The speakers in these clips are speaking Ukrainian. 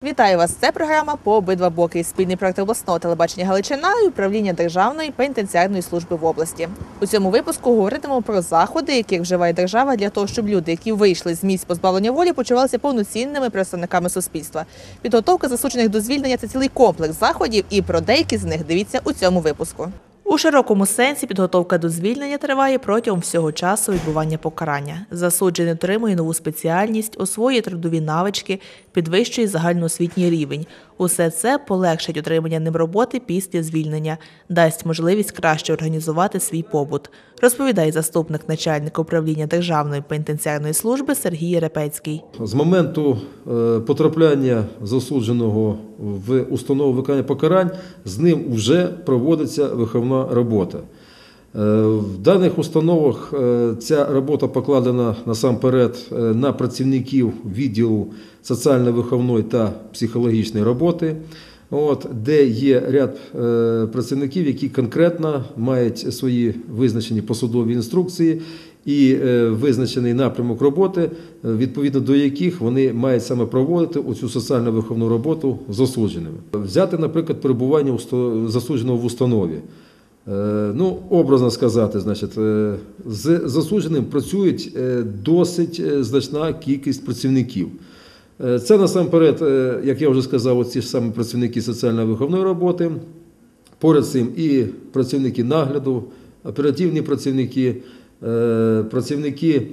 Вітаю вас! Це програма «По обидва боки». Спільний проект обласного телебачення Галичина і управління Державної пенітенціарної служби в області. У цьому випуску говоритимемо про заходи, які вживає держава для того, щоб люди, які вийшли з місць позбавлення волі, почувалися повноцінними представниками суспільства. Підготовка засуджених до звільнення – це цілий комплекс заходів, і про деякі з них дивіться у цьому випуску. У широкому сенсі підготовка до звільнення триває протягом всього часу відбування покарання. Засуджений отримує нову спеціальність, освоює трудові навички, підвищує загальноосвітній рівень. Усе це полегшить отримання ним роботи після звільнення, дасть можливість краще організувати свій побут, розповідає заступник начальника управління Державної пенітенціарної служби Сергій Репецький. З моменту потрапляння засудженого в установу виконання покарань з ним вже проводиться виховна робота. В даних установах ця робота покладена насамперед на працівників відділу соціально-виховної та психологічної роботи, де є ряд працівників, які конкретно мають свої визначені посадові інструкції і визначений напрямок роботи, відповідно до яких вони мають саме проводити оцю соціально-виховну роботу з засудженими. Взяти, наприклад, перебування засудженого в установі. Образно сказати, з засудженим працюють досить значна кількість працівників. Це насамперед, як я вже сказав, ці ж самі працівники соціально-виховної роботи, поряд з цим і працівники нагляду, оперативні працівники, працівники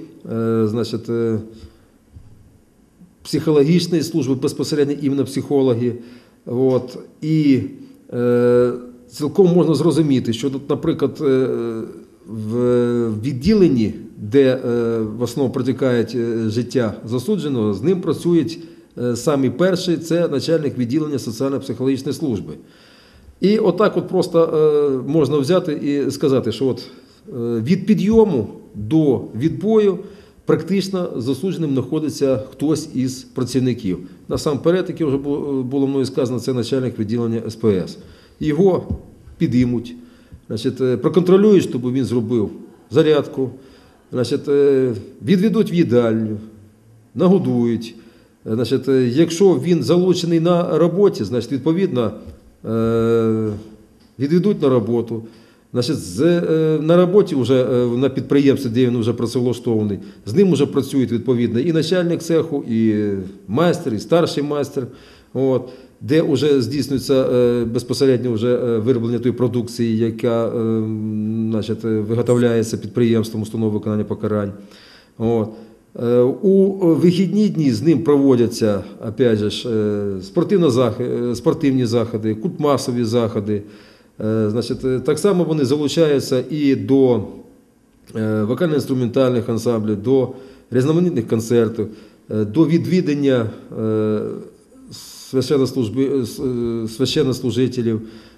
психологічної служби, безпосередньо іменно психологи. І цілком можна зрозуміти, що, наприклад, в відділенні, де в основному протікає життя засудженого, з ним працюють самі перші – це начальник відділення соціально-психологічної служби. І отак просто можна взяти і сказати, що від підйому до відбою практично засудженим знаходиться хтось із працівників. Насамперед, як вже було мною сказано, це начальник відділення СПС. Його підіймуть, проконтролюють, щоб він зробив зарядку, відведуть в їдальню, нагодують. Якщо він залучений на роботі, відповідно, відведуть на роботу. На роботі, вже на підприємстві, де він вже працевлаштований, з ним вже працюють відповідно і начальник цеху, і майстер, і старший майстер, де вже здійснюється безпосередньо вже вироблення тої продукції, яка виготовляється підприємством установи виконання покарань. У вихідні дні з ним проводяться, опять же, спортивні заходи, культмасові заходи. Так само вони залучаються і до вокально-інструментальних ансамблів, до різноманітних концертів, до відвідання священнослужителів,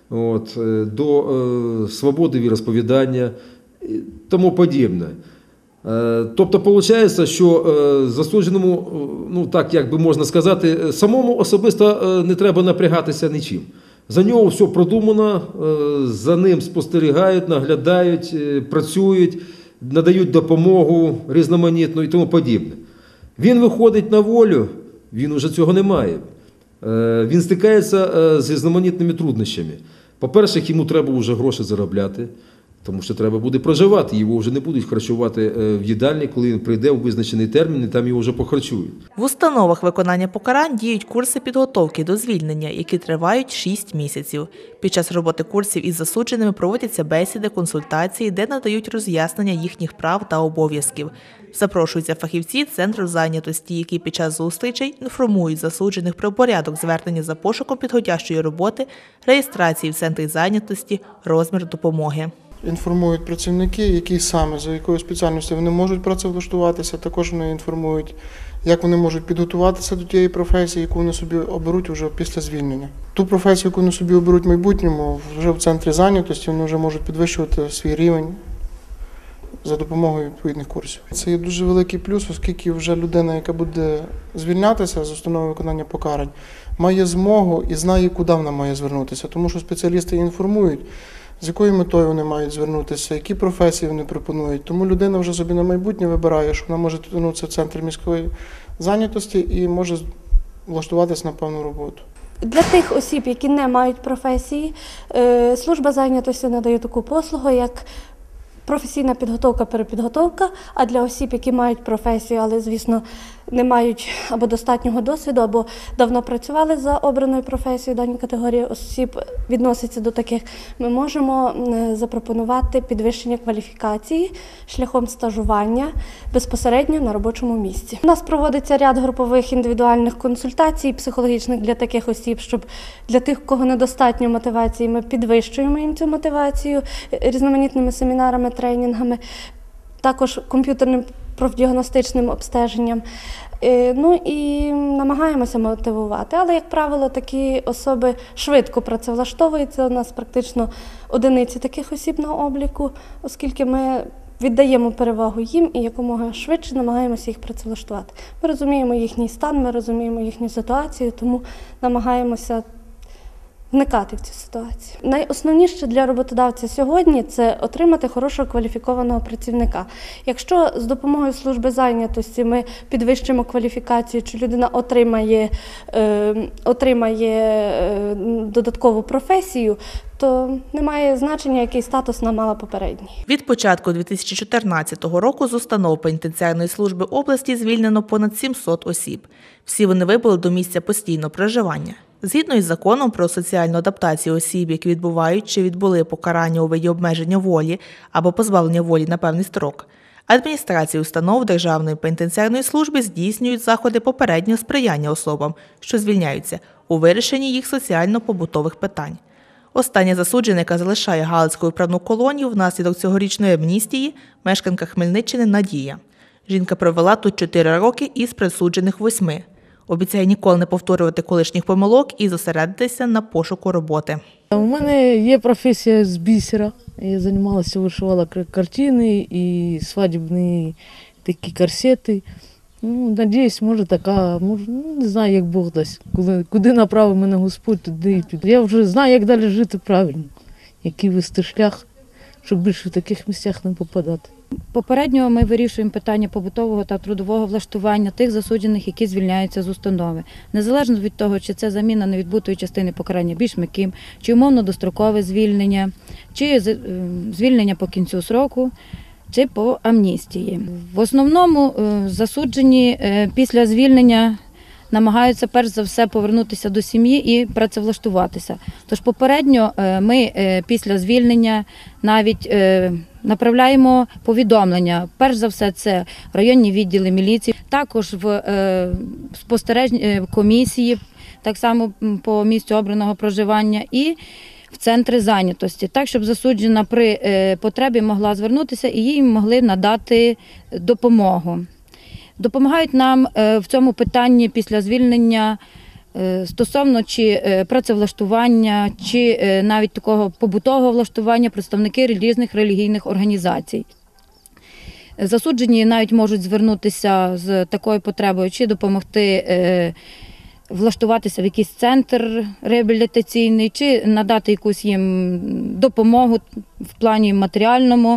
до свободи віросповідання і тому подібне. Тобто, виходить, що засудженому, так як би можна сказати, самому особисто не треба напрягатися нічим. За нього все продумано, за ним спостерігають, наглядають, працюють, надають допомогу різноманітну і тому подібне. Він виходить на волю, він уже цього не має. Він стикається з різноманітними труднощами. По-перше, йому треба вже гроші заробляти, тому що треба буде проживати, його вже не будуть харчувати в їдальні, коли він прийде у визначений термін, і там його вже похарчують. В установах виконання покарань діють курси підготовки до звільнення, які тривають 6 місяців. Під час роботи курсів із засудженими проводяться бесіди, консультації, де надають роз'яснення їхніх прав та обов'язків. Запрошуються фахівці Центру зайнятості, які під час зустрічей інформують засуджених про порядок звернення за пошуком підходящої роботи, реєстрації в Центрі зайнятості, розмір допомоги. Інформують працівники, які саме, за якою спеціальністю вони можуть працевлаштуватися. Також вони інформують, як вони можуть підготуватися до тієї професії, яку вони собі оберуть вже після звільнення. Ту професію, яку вони собі оберуть в майбутньому, вже в Центрі зайнятості, вони вже можуть підвищувати свій рівень за допомогою відповідних курсів. Це є дуже великий плюс, оскільки вже людина, яка буде звільнятися з установи виконання покарань, має змогу і знає, куди вона має звернутися, тому що спеціалісти інформують, з якою метою вони мають звернутися, які професії вони пропонують. Тому людина вже собі на майбутнє вибирає, що вона може звернутися в Центр міської зайнятості і може влаштуватися на певну роботу. Для тих осіб, які не мають професії, служба зайнятості надає таку послугу, як професійна підготовка, перепідготовка, а для осіб, які мають професію, але, звісно, не мають або достатнього досвіду, або давно працювали за обраною професією, дані категорії осіб відносяться до таких, ми можемо запропонувати підвищення кваліфікації шляхом стажування безпосередньо на робочому місці. У нас проводиться ряд групових індивідуальних консультацій психологічних для таких осіб, щоб для тих, у кого недостатньо мотивації, ми підвищуємо їм цю мотивацію різноманітними семінарами, тренінгами, також комп'ютерним профдіагностичним обстеженням. Ну і намагаємося мотивувати. Але, як правило, такі особи швидко працевлаштовуються. У нас практично одиниці таких осіб на обліку, оскільки ми віддаємо перевагу їм і якомога швидше намагаємося їх працевлаштувати. Ми розуміємо їхній стан, ми розуміємо їхню ситуацію, тому намагаємося вникати в цю ситуацію. Найосновніше для роботодавця сьогодні – це отримати хорошого кваліфікованого працівника. Якщо з допомогою служби зайнятості ми підвищимо кваліфікацію, чи людина отримає додаткову професію, то немає значення, який статус вона мала попередній. Від початку 2014 року з установ пенітенціарної служби області звільнено понад 700 осіб. Всі вони вибули до місця постійного проживання. Згідно із законом про соціальну адаптацію осіб, які відбувають чи відбули покарання у виді обмеження волі або позбавлення волі на певний строк, адміністрації установ Державної пенітенціарної служби здійснюють заходи попереднього сприяння особам, що звільняються, у вирішенні їх соціально-побутових питань. Остання засуджена, яка залишає Галицьку виправну колонію внаслідок цьогорічної амністії, мешканка Хмельниччини Надія. Жінка провела тут 4 роки із присуджених 8. Обіцяє ніколи не повторювати колишніх помилок і зосередитися на пошуку роботи. У мене є професія з бісера. Я займалася, вишивала картини і свадібні такі корсети. Надіюсь, може така, може, не знаю, як Бог дасть. Куди направив мене Господь, туди і піду. Я вже знаю, як далі жити правильно, який вести шлях, щоб більше в таких місцях не попадати. Попередньо ми вирішуємо питання побутового та трудового влаштування тих засуджених, які звільняються з установи. Незалежно від того, чи це заміна невідбутої частини покарання більш м'яким, чи умовно дострокове звільнення, чи звільнення по кінцю сроку, чи по амністії. В основному засуджені після звільнення намагаються перш за все повернутися до сім'ї і працевлаштуватися. Тож попередньо ми після звільнення навіть направляємо повідомлення. Перш за все це районні відділи міліції, також в спостережні комісії, так само по місцю обраного проживання і в центри зайнятості, так, щоб засуджена при потребі могла звернутися і їй могли надати допомогу. Допомагають нам в цьому питанні після звільнення стосовно чи працевлаштування, чи навіть такого побутового влаштування представники різних релігійних організацій. Засуджені навіть можуть звернутися з такою потребою, чи допомогти влаштуватися в якийсь центр реабілітаційний, чи надати якусь їм допомогу в плані матеріальному.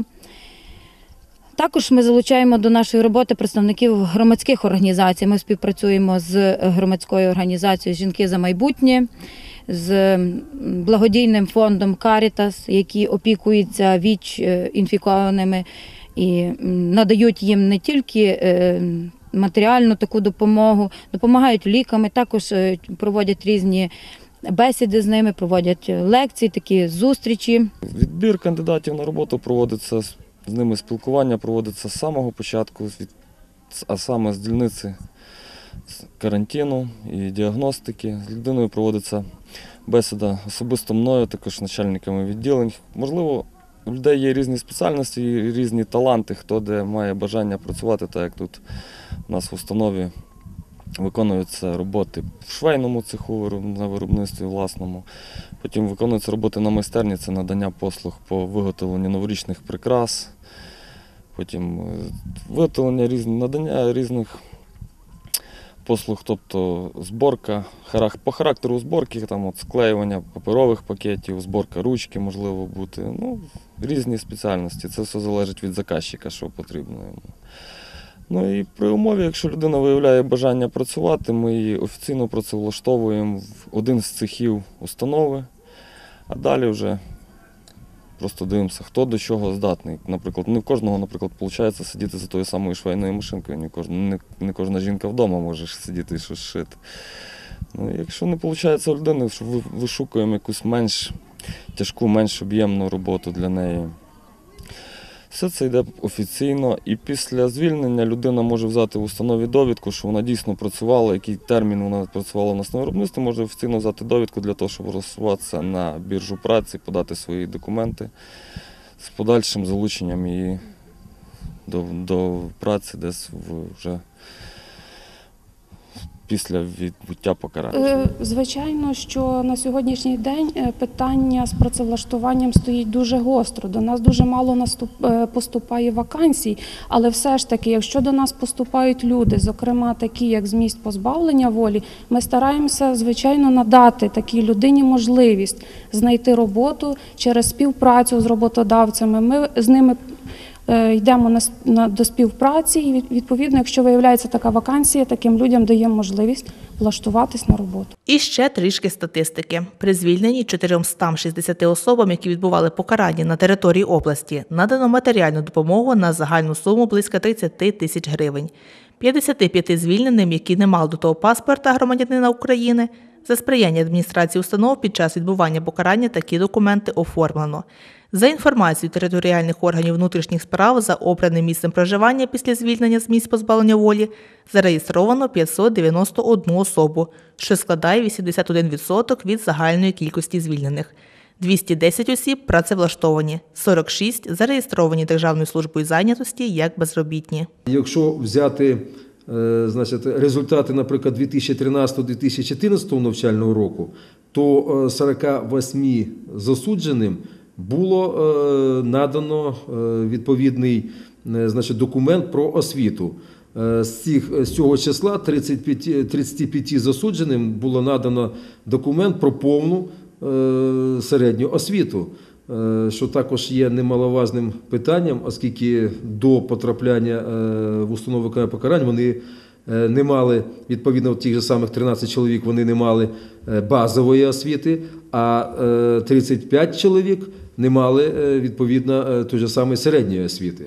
Також ми залучаємо до нашої роботи представників громадських організацій. Ми співпрацюємо з громадською організацією «Жінки за майбутнє», з благодійним фондом «Карітас», які опікуються ВІЧ-інфікованими і надають їм не тільки матеріальну таку допомогу, допомагають ліками, також проводять різні бесіди з ними, проводять лекції, такі зустрічі. Відбір кандидатів на роботу проводиться, з ними спілкування проводиться з самого початку, а саме з дільниці карантину і діагностики. З людиною проводиться бесіда особисто мною, також начальниками відділень. Можливо, у людей є різні спеціальності і різні таланти, хто де має бажання працювати, так як тут у нас в установі виконуються роботи в швейному цеху, на виробництві власному. Потім виконуються роботи на майстерні, це надання послуг по виготовленню новорічних прикрас. Потім виготовлення надання різних послуг, тобто зборка, по характеру зборки, там склеювання паперових пакетів, зборка ручки можливо бути. Різні спеціальності, це все залежить від заказчика, що потрібно йому. Ну і при умові, якщо людина виявляє бажання працювати, ми її офіційно працевлаштовуємо в один з цехів установи, а далі вже просто дивимося, хто до чого здатний. Наприклад, не в кожного, виходить сидіти за тою самою швейною машинкою, не кожна жінка вдома може сидіти і щось шити. Ну, якщо не виходить у людини, що вишукуємо якусь менш тяжку, менш об'ємну роботу для неї. Все це йде офіційно, і після звільнення людина може взяти в установі довідку, що вона дійсно працювала, який термін вона працювала в нас на виробництві, може офіційно взяти довідку для того, щоб розсуватися на біржу праці, подати свої документи з подальшим залученням її до праці десь вже після відбуття покарання. Звичайно, що на сьогоднішній день питання з працевлаштуванням стоїть дуже гостро. До нас дуже мало поступає вакансій, але все ж таки, якщо до нас поступають люди, зокрема такі, як з місць позбавлення волі, ми стараємося, звичайно, надати такій людині можливість знайти роботу через співпрацю з роботодавцями. Ми з ними йдемо до співпраці і, відповідно, якщо виявляється така вакансія, таким людям даємо можливість влаштуватись на роботу. І ще трішки статистики. При звільненні 460 особам, які відбували покарання на території області, надано матеріальну допомогу на загальну суму близько 30 тисяч гривень. 55 звільненим, які не мали до того паспорта громадянина України, за сприяння адміністрації установ під час відбування покарання такі документи оформлено. За інформацією територіальних органів внутрішніх справ, за обраним місцем проживання після звільнення з місць позбавлення волі зареєстровано 591 особу, що складає 81% від загальної кількості звільнених. 210 осіб працевлаштовані, 46 зареєстровані Державною службою зайнятості як безробітні. Якщо взяти результати, наприклад, 2013-2014 навчального року, то 48 засудженим було надано відповідний документ про освіту. З цього числа 35 засудженим було надано документ про повну середню освіту, що також є немаловажним питанням, оскільки до потрапляння в установу виконання покарань вони не мали, відповідно, тих же самих 13 чоловік, вони не мали базової освіти, а 35 чоловік не мали, відповідно, тої ж самої середньої освіти.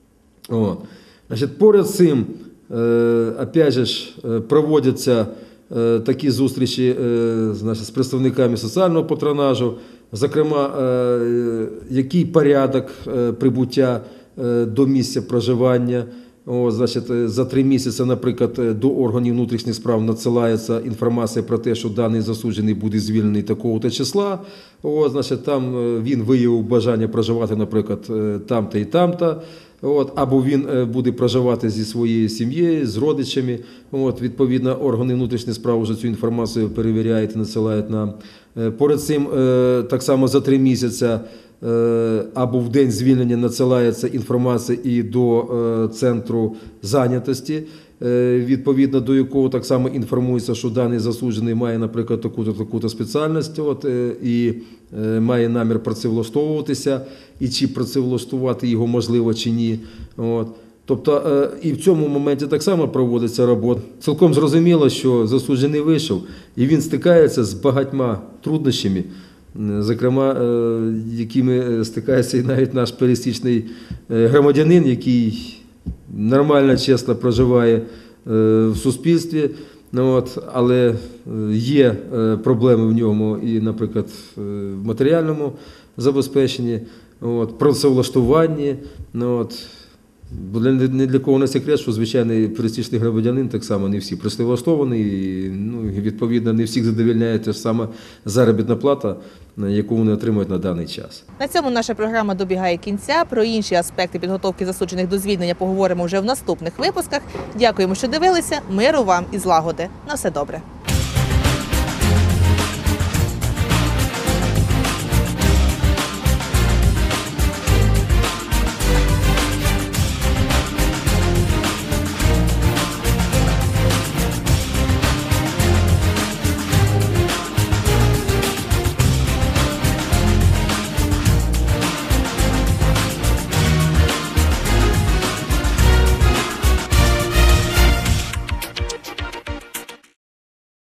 Поряд з цим, опять же, проводяться такі зустрічі з представниками соціального патронажу, зокрема, який порядок прибуття до місця проживання. За 3 місяці, наприклад, до органів внутрішніх справ надсилається інформація про те, що даний засуджений буде звільнений такого-то числа. Там він виявив бажання проживати, наприклад, там-то і там-то. Або він буде проживати зі своєю сім'єю, з родичами. Відповідно, органи внутрішніх справ вже цю інформацію перевіряють і надсилають нам. Поряд з цим, так само за 3 місяці або в день звільнення надсилається інформація і до центру зайнятості, відповідно до якого так само інформується, що даний засуджений має, наприклад, таку-то спеціальність і має намір працевлаштовуватися, і чи працевлаштувати його можливо чи ні. Тобто і в цьому моменті так само проводиться робота. Цілком зрозуміло, що засуджений вийшов, і він стикається з багатьма труднощами, зокрема, якими стикається і навіть наш пересічний громадянин, який нормально, чесно проживає в суспільстві, але є проблеми в ньому і, наприклад, в матеріальному забезпеченні, працевлаштуванні. Бо ні для кого не секрет, що звичайний пересічний громадянин так само не всі працевлаштовані, і відповідно не всіх задовольняє та ж сама заробітна плата, яку вони отримують на даний час. На цьому наша програма добігає кінця. Про інші аспекти підготовки засуджених до звільнення поговоримо вже в наступних випусках. Дякуємо, що дивилися. Миру вам і злагоди. На все добре.